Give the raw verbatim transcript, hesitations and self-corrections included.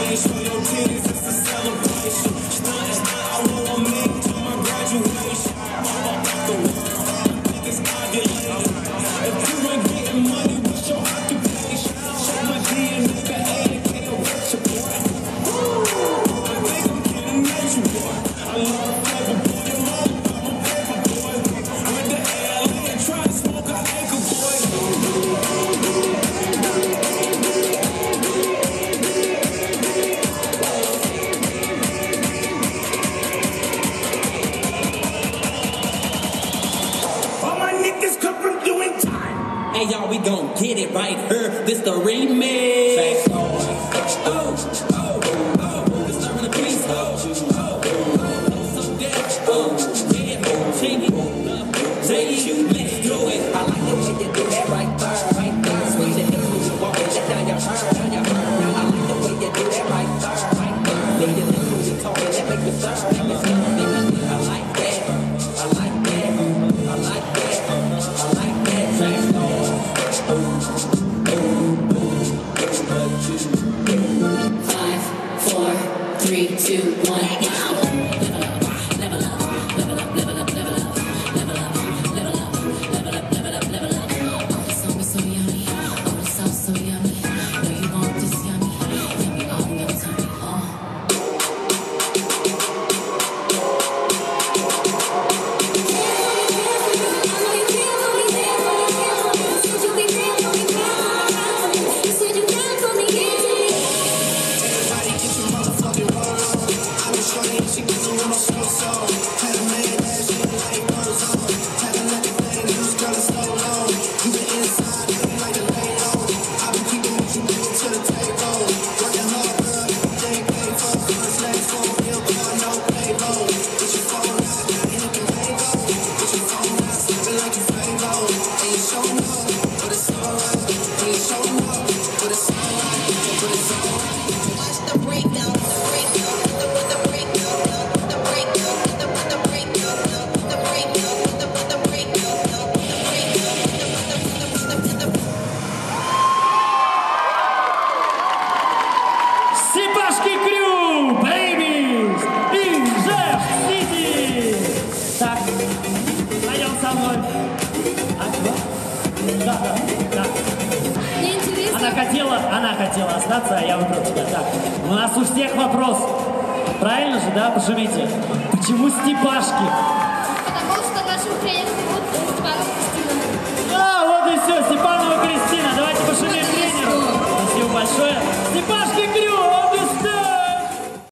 Hey y'all, we gon' get it right here. This the remix. Oh, oh, oh, this not the piece. Oh, oh, oh, so that, oh, yeah, Jamie, Jamie, let's do it. I like the way you do that right there, right there. Sweet and little, you walk and let down your hair, down your hair. I like the way you do that right there, right there. When you little, you talking, that make me stir, that make me stir. I like that, I like that, I like that, I like that. Trash dog. Five, four, three, two, one, now. Level up, level up, level up, level up, level up, level up, level up, level up, level up, level up. Oh, the song is so yummy. Oh, the sauce so yummy. Know you want this yummy, yummy all in your tummy. Oh. Степашки крю, babies, in the city. Так, пойдем со мной. А, да, да, да. Мне интересно. Она хотела, она хотела остаться, а я выбрал тебя. Так, у нас у всех вопрос. Правильно же, да? Пожмите. Почему Степашки? Потому что наши украинцы будут Степашки.